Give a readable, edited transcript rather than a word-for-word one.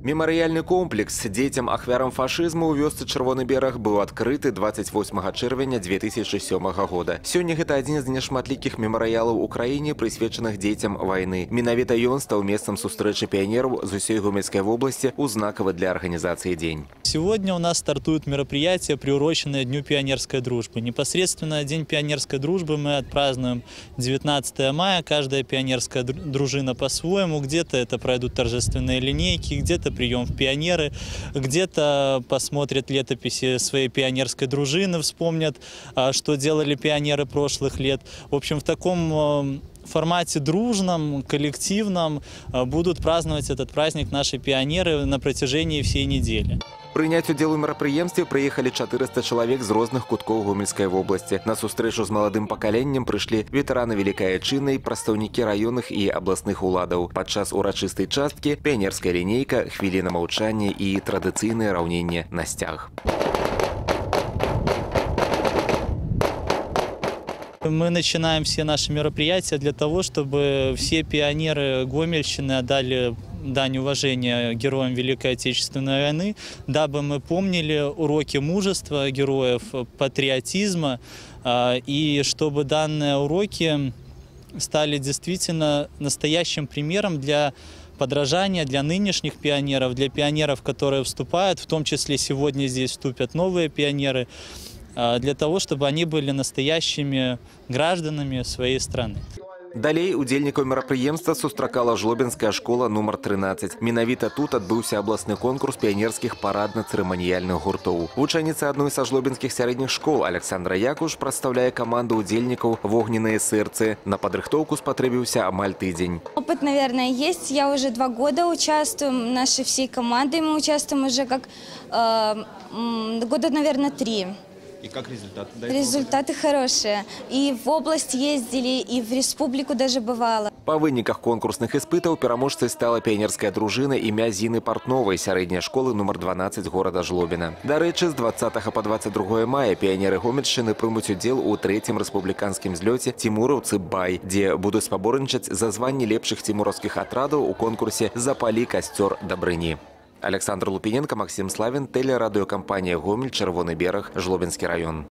Мемарыяльны комплекс дзецям ахвярам фашызму ў вёсцы Чырвоны бераг быў адкрыты 28 чэрвеня 2007 года. Сёння гэта адзін з нешматлікіх мемарыялаў у краіне, прысвечаных дзецям вайны. Менавіта ён стаў месцам сустрэчы піянераў з усёй Гомельской области у знакавы для организации день. Сегодня у нас стартует мероприятие, приуроченное Дню пионерской дружбы. Непосредственно День пионерской дружбы мы отпразднуем 19 мая. Каждая пионерская дружина по-своему. Где-то это пройдут торжественные линейки, где-то прием в пионеры, где-то посмотрят летописи своей пионерской дружины, вспомнят, что делали пионеры прошлых лет. В общем, в таком формате дружном, коллективном будут праздновать этот праздник наши пионеры на протяжении всей недели. Прыняць удзел у мерапрыемстве прыехалі 400 чалавек з розных куткоў Гомельскай вобласці. На сустрэчу з маладым пакаленнем прыйшлі ветэраны Вялікай Айчыннай, прадстаўнікі раённых і абласных уладаў. Падчас урачыстай часткі піянерская лінейка, хвіліна маўчання і традыцыйнае раўненне на сцяг. Мы начинаем все наши мероприятия для того, чтобы все пионеры Гомельщины отдали дань уважения героям Великой Отечественной войны, дабы мы помнили уроки мужества героев, патриотизма, и чтобы данные уроки стали действительно настоящим примером для подражания для нынешних пионеров, для пионеров, которые вступают, в том числе сегодня здесь вступят новые пионеры, для того, чтобы они были настоящими гражданами своей страны. Далей удзельнікаў мерапрыемства сустракала Жлобінская школа нумар 13. Менавіта тут адбыўся абласны конкурс піянерскіх парадна-цырыманіяльных гуртоў. Вучаніца адной са жлобінскіх сярэдніх школ Александра Якуш прадстаўляе каманду удзельнікаў «Вогненные сердцы». На падрыхтоўку спатрэбіўся амаль тыдзень. Опыт, наверное, есть. Я уже 2 года участвую. Нашей всей командой мы участвуем уже как года, наверное, 3. И как результаты? Результаты хорошие. И в область ездили, и в республику даже бывало. Па выніках конкурсных іспытаў пераможцай стала піянерская дружына імя Зіны Партновай сярэдняй школы нумар 12 горада Жлобіна. Дарэчы, з 20 па 22 мая піянеры Гомельшчыны прымуць удзел у 3-м рэспубліканскім злёце «Цімураўцы-Бай», дзе будуць спаборнічаць за званне лепшых цімураўскіх атрадаў у конкурсе «Запалі касцёр дабрыні». Александр Лупиненко, Максим Славин, телерадиокомпания «Гомель», Червоный берег, Жлобинский район.